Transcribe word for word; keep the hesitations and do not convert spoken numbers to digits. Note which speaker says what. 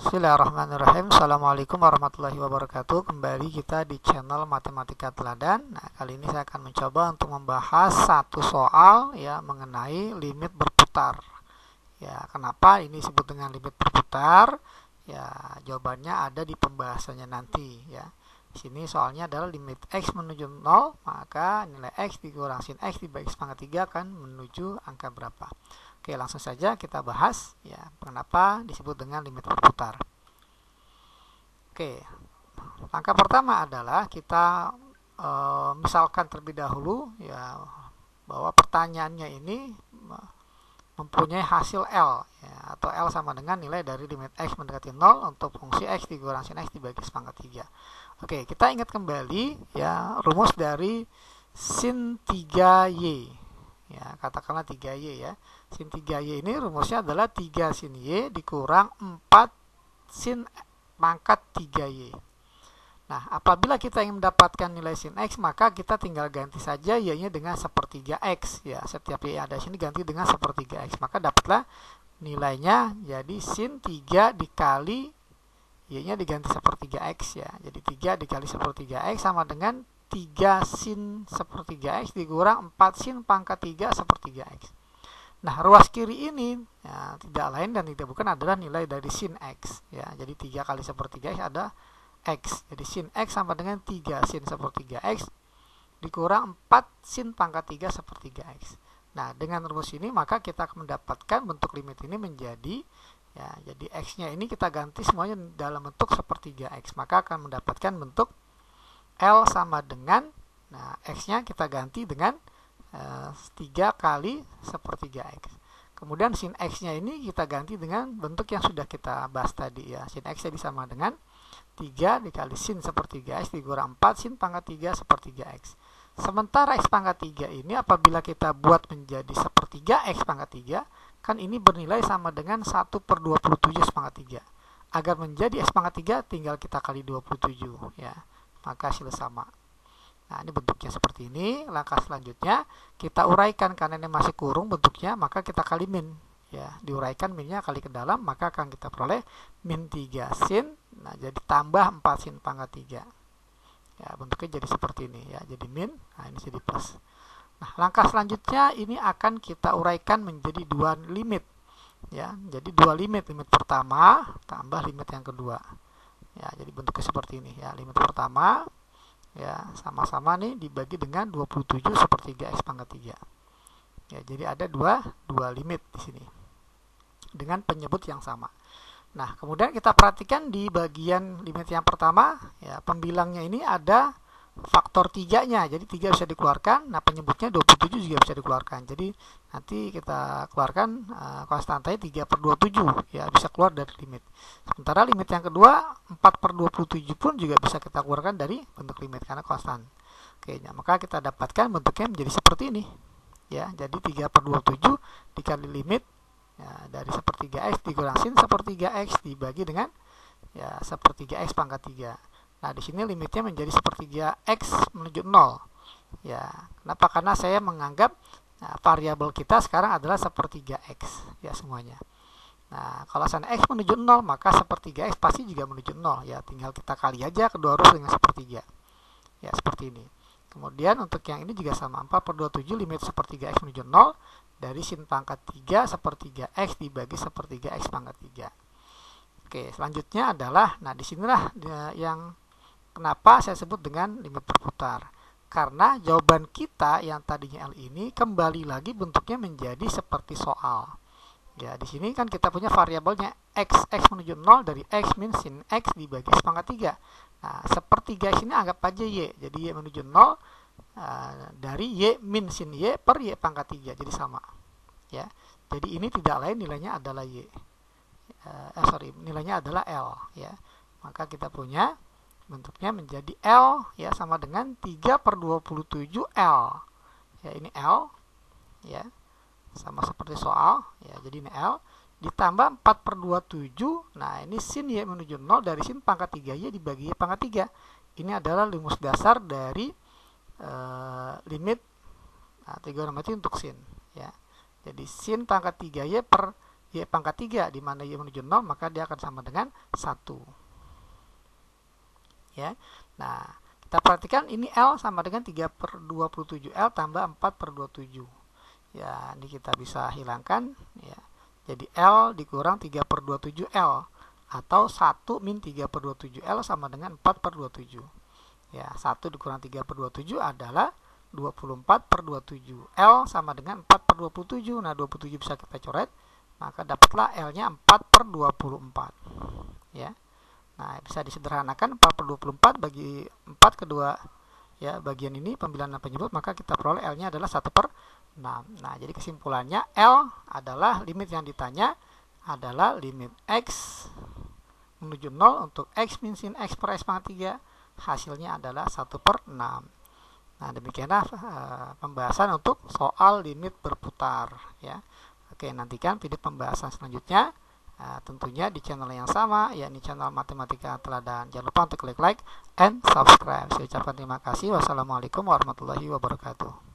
Speaker 1: Bismillahirrahmanirrahim. Assalamualaikum warahmatullahi wabarakatuh. Kembali kita di channel Matematika Teladan. Nah, kali ini saya akan mencoba untuk membahas satu soal ya mengenai limit berputar. Ya, kenapa ini disebut dengan limit berputar? Ya, jawabannya ada di pembahasannya nanti ya. Di sini soalnya adalah limit x menuju nol, maka nilai x dikurang sin x dibagi x pangkat tiga akan menuju angka berapa. Oke, langsung saja kita bahas ya kenapa disebut dengan limit berputar. Oke, langkah pertama adalah kita e, misalkan terlebih dahulu ya bahwa pertanyaannya ini mempunyai hasil L ya, atau L sama dengan nilai dari limit x mendekati nol untuk fungsi x dikurang sin x dibagi x pangkat tiga. Oke, kita ingat kembali ya rumus dari sin tiga y. Ya, katakanlah tiga y ya. Sin tiga y ini rumusnya adalah tiga sin y dikurang empat sin pangkat tiga y. Nah, apabila kita ingin mendapatkan nilai sin x, maka kita tinggal ganti saja y-nya dengan sepertiga x ya. Setiap y ada sini ganti dengan sepertiga x, maka dapatlah nilainya jadi sin tiga dikali y-nya diganti sepertiga x ya. Jadi tiga dikali sepertiga x sama dengan tiga sin sepertiga x dikurang empat sin pangkat tiga sepertiga x. Nah, ruas kiri ini ya, tidak lain dan tidak bukan adalah nilai dari sin x ya. Jadi tiga kali sepertiga x ada x. Jadi sin x sama dengan tiga sin sepertiga x dikurang empat sin pangkat tiga sepertiga x. Nah, dengan rumus ini maka kita akan mendapatkan bentuk limit ini menjadi ya, jadi x-nya ini kita ganti semuanya dalam bentuk sepertiga x, maka akan mendapatkan bentuk L sama dengan, nah x-nya kita ganti dengan e, tiga kali sepertiga x. Kemudian sin x-nya ini kita ganti dengan bentuk yang sudah kita bahas tadi ya. Sin x jadi sama dengan tiga dikali sin sepertiga x dikurang empat sin pangkat tiga sepertiga x. Sementara x pangkat tiga ini apabila kita buat menjadi sepertiga x pangkat tiga, kan ini bernilai sama dengan satu per dua puluh tujuh x pangkat tiga. Agar menjadi x pangkat tiga tinggal kita kali dua puluh tujuh ya. Maka hasil sama. Nah, ini bentuknya seperti ini. Langkah selanjutnya kita uraikan karena ini masih kurung bentuknya, maka kita kali min ya. Diuraikan minnya kali ke dalam, maka akan kita peroleh min tiga sin. Nah, jadi tambah empat sin pangkat tiga. Ya, bentuknya jadi seperti ini ya. Jadi min, nah ini jadi plus. Nah, langkah selanjutnya ini akan kita uraikan menjadi dua limit ya. Jadi dua limit, limit pertama tambah limit yang kedua. Ya, jadi bentuknya seperti ini ya. Limit pertama ya sama-sama nih dibagi dengan dua puluh tujuh sepertiga x pangkat tiga. Ya, jadi ada dua dua limit di sini dengan penyebut yang sama. Nah, kemudian kita perhatikan di bagian limit yang pertama ya, pembilangnya ini ada faktor tiga-nya. Jadi tiga bisa dikeluarkan. Nah, penyebutnya dua puluh tujuh juga bisa dikeluarkan. Jadi nanti kita keluarkan uh, konstantanya tiga per dua puluh tujuh ya, bisa keluar dari limit. Sementara limit yang kedua empat per dua puluh tujuh pun juga bisa kita keluarkan dari bentuk limit karena konstan. Oke, nah, maka kita dapatkan bentuknya menjadi seperti ini. Ya, jadi tiga per dua puluh tujuh dikali limit ya, dari sepertiga x dikurang sin sepertiga x dibagi dengan ya sepertiga x pangkat tiga. Nah, di sini limitnya menjadi sepertiga x menuju nol. Ya, kenapa? Karena saya menganggap nah, variabel kita sekarang adalah sepertiga x ya semuanya. Nah, kalau sana x menuju nol, maka sepertiga x pasti juga menuju nol ya. Tinggal kita kali aja kedua huruf dengan sepertiga. Ya, seperti ini. Kemudian untuk yang ini juga sama, empat per dua puluh tujuh limit sepertiga x menuju nol dari sin pangkat tiga sepertiga x dibagi sepertiga x pangkat tiga. Oke, selanjutnya adalah, nah disinilah yang kenapa saya sebut dengan limit berputar. Karena jawaban kita yang tadinya L ini kembali lagi bentuknya menjadi seperti soal. Ya, di sini kan kita punya variabelnya x, x menuju nol dari x min sin x dibagi x pangkat tiga. Nah, sepertiga x ini anggap aja y. Jadi y menuju nol uh, dari y min sin y per y pangkat tiga. Jadi sama. Ya. Jadi ini tidak lain nilainya adalah y. Uh, eh, sorry, nilainya adalah L. Ya. Maka kita punya bentuknya menjadi L ya sama dengan tiga per dua puluh tujuh L. Ya, ini L ya. Sama seperti soal ya. Jadi ini L ditambah empat per dua puluh tujuh. Nah, ini sin y menuju nol dari sin pangkat tiga y dibagi y pangkat tiga. Ini adalah rumus dasar dari uh, limit nah, trigonometri untuk sin ya. Jadi sin pangkat tiga y per Y pangkat tiga, di mana Y menuju nol, maka dia akan sama dengan satu. Ya. Nah, kita perhatikan ini L sama dengan tiga per dua puluh tujuh. L tambah empat per dua puluh tujuh. Ya, ini kita bisa hilangkan. Ya. Jadi L dikurang tiga per dua puluh tujuh L. Atau satu min tiga per dua puluh tujuh L sama dengan empat per dua puluh tujuh. Ya, satu dikurang tiga per dua puluh tujuh adalah dua puluh empat per dua puluh tujuh. L sama dengan empat per dua puluh tujuh. Nah, dua puluh tujuh bisa kita coret, maka dapatlah L-nya empat per dua puluh empat. Ya. Nah, bisa disederhanakan empat per dua puluh empat bagi empat kedua ya bagian ini pembilangan dan penyebut, maka kita peroleh L-nya adalah satu per enam. Nah, jadi kesimpulannya L adalah limit yang ditanya adalah limit X menuju nol untuk X min sin X per S pangkat tiga. Hasilnya adalah satu per enam. Nah, demikianlah uh, pembahasan untuk soal limit berputar ya. Oke, nantikan video pembahasan selanjutnya uh, tentunya di channel yang sama, yakni channel Matematika Teladan. Jangan lupa untuk klik like and subscribe. Saya ucapkan terima kasih. Wassalamualaikum warahmatullahi wabarakatuh.